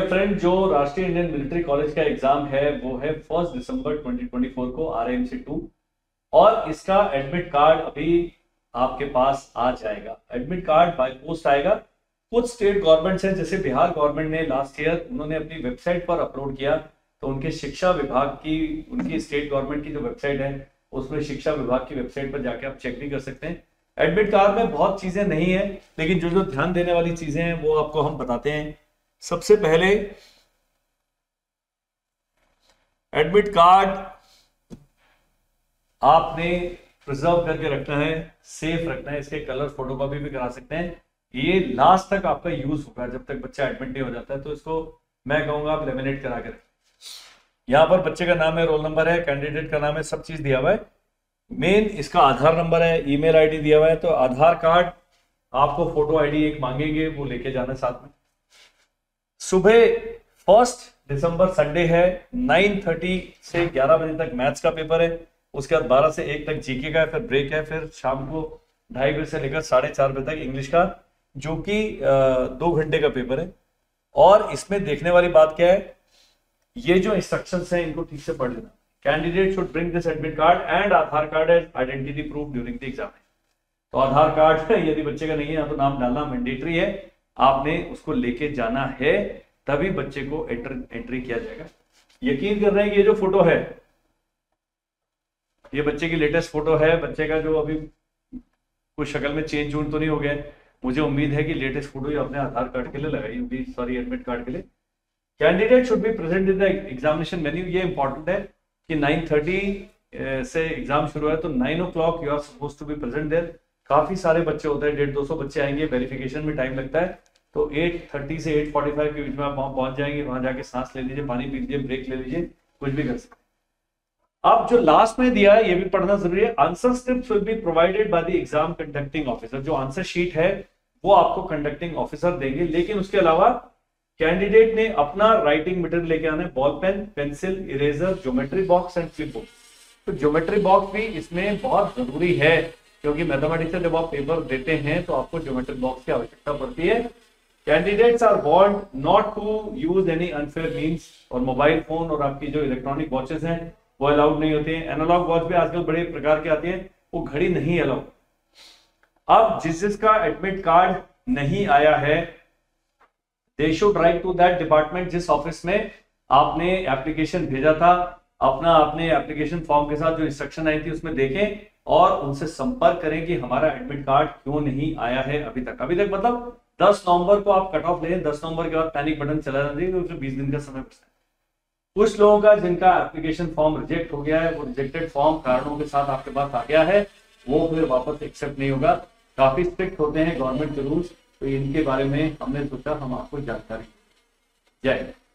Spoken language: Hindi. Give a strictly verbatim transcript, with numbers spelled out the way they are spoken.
फ्रेंड, जो राष्ट्रीय इंडियन मिलिट्री कॉलेज का एग्जाम है वो है फर्स्ट दिसंबर ट्वेंटी ट्वेंटी फोर को, आर एम सी टू, और इसका एडमिट कार्ड अभी आपके पास आ जाएगा। एडमिट कार्ड बाय पोस्ट आएगा। कुछ स्टेट गवर्नमेंट्स हैं, जैसे बिहार गवर्नमेंट ने लास्ट ईयर उन्होंने अपनी वेबसाइट पर अपलोड किया, तो उनके शिक्षा विभाग की, उनकी स्टेट गवर्नमेंट की जो वेबसाइट है उसमें शिक्षा विभाग की वेबसाइट पर जाके आप चेक भी कर सकते हैं। एडमिट कार्ड में बहुत चीजें नहीं है, लेकिन जो जो ध्यान देने वाली चीजें हैं वो आपको हम बताते हैं। सबसे पहले एडमिट कार्ड आपने प्रिजर्व करके रखना है, सेफ रखना है। इसके कलर फोटोकॉपी भी करा सकते हैं। ये लास्ट तक आपका यूज होगा जब तक बच्चा एडमिट नहीं हो जाता है, तो इसको मैं कहूंगा आप लेमिनेट करा कर। यहाँ पर बच्चे का नाम है, रोल नंबर है, कैंडिडेट का नाम है, सब चीज दिया हुआ है। मेन इसका आधार नंबर है, ईमेल आईडी दिया हुआ है। तो आधार कार्ड आपको फोटो आईडी एक मांगेंगे, वो लेके जाना साथ में। सुबह फर्स्ट दिसंबर संडे है, नाइन थर्टी से ग्यारह बजे तक मैथ्स का पेपर है, उसके बाद बारह से एक तक जीके का है, फिर ब्रेक है, फिर शाम को ढाई बजे से लेकर साढ़े चार बजे तक इंग्लिश का, जो कि दो घंटे का पेपर है। और इसमें देखने वाली बात क्या है, ये जो इंस्ट्रक्शंस हैं इनको ठीक से पढ़ लेना। Candidate should bring this admit card and Aadhaar card as identity proof during the exam. तो आधार कार्ड यदि बच्चे का नहीं है तो नाम डालना मैंडेटरी है, आपने उसको लेके जाना है, तभी बच्चे को एंटर एंट्री किया जाएगा। यकीन कर रहे हैं कि ये जो फोटो है ये बच्चे की लेटेस्ट फोटो है। बच्चे का जो अभी कुछ शक्ल में चेंज चूंज तो नहीं हो गया है, मुझे उम्मीद है कि लेटेस्ट फोटो ये अपने आधार कार्ड के लिए लगाई होगी, सॉरी एडमिट कार्ड के लिए। Candidate should be present in the examination venue. ये इंपॉर्टेंट है कि नाइन थर्टी से एग्जाम शुरू है, तो nine o'clock you are suppose to be present there. काफी सारे बच्चे होते हैं, डेढ़ दो सौ बच्चे आएंगे, वेरिफिकेशन में टाइम लगता है, तो एट थर्टी से एट फोर्टी फाइव के बीच में आप वहां पहुंच जाएंगे। वहां जाके सांस ले लीजिए, पानी पी लीजिए, ब्रेक ले लीजिए, कुछ भी कर सकते हैं। अब जो लास्ट में दिया है ये भी पढ़ना जरूरी है। Answer script will be provided by the exam conducting officer. जो आंसर शीट है वो आपको कंडक्टिंग ऑफिसर देंगे, लेकिन उसके अलावा कैंडिडेट ने अपना राइटिंग मटेरियल लेके आना है, ball pen, pencil, eraser, geometry box and clipboard. तो ज्योमेट्री बॉक्स भी इसमें बहुत जरूरी है, क्योंकि मैथमेटिक्स से जब आप पेपर देते हैं तो आपको ज्योमेट्री बॉक्स की आवश्यकता पड़ती है। Candidates are warned not to use any unfair means, और मोबाइल फोन और आपकी जो इलेक्ट्रॉनिक वॉचेस हैं वो अलाउड नहीं होती है। एनालॉग वॉच भी आजकल बड़े प्रकार के आती है, वो घड़ी नहीं अलाउड। अब जिस जिसका एडमिट कार्ड नहीं आया है, they should write to that department, जिस ऑफिस में आपने एप्लीकेशन भेजा था, अपना आपने एप्लीकेशन फॉर्म के साथ जो इंस्ट्रक्शन आई थी उसमें देखें और उनसे संपर्क करें कि हमारा एडमिट कार्ड क्यों नहीं आया है अभी तक। अभी तक मतलब दस नवंबर को आप कट ऑफ लें, दस नवंबर के बाद पैनिक बटन चला जाना चाहिए, तो बीस दिन का समय बचता है। कुछ लोगों का जिनका एप्लीकेशन फॉर्म रिजेक्ट हो गया है, वो रिजेक्टेड फॉर्म कारणों के साथ आपके पास आ गया है, वो फिर वापस एक्सेप्ट नहीं होगा। काफी स्ट्रिक्ट होते हैं गवर्नमेंट के रूल्स, तो इनके बारे में हमने सोचा हम आपको जानकारी। जय हिंद।